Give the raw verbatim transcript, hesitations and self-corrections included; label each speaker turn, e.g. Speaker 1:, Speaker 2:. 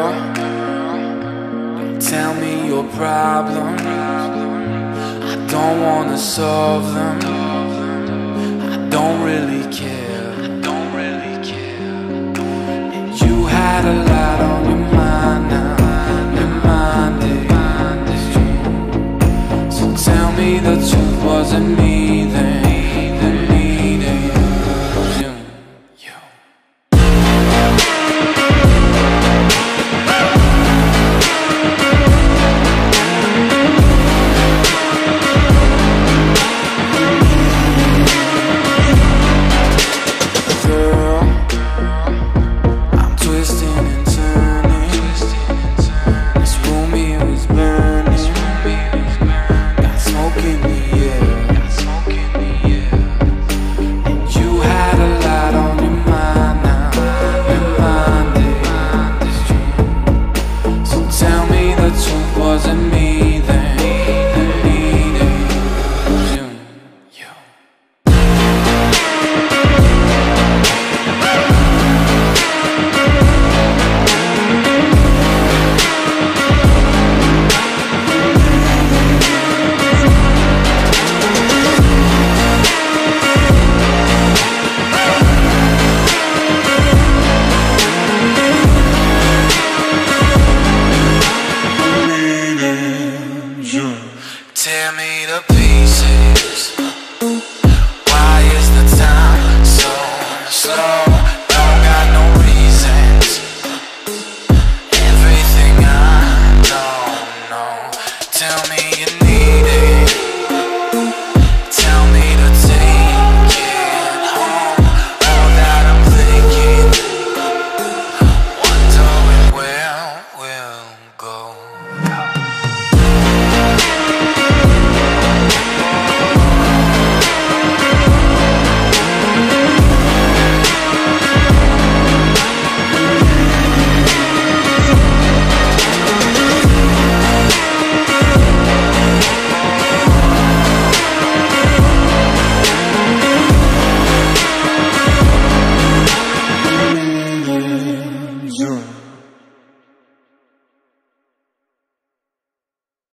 Speaker 1: girl, don't tell me your problems. I don't wanna solve them. I don't really care. I don't really care. And you had a lot on your mind now. Your mind is you. So tell me the truth, wasn't me then. Wasn't me then. Tear me to pieces.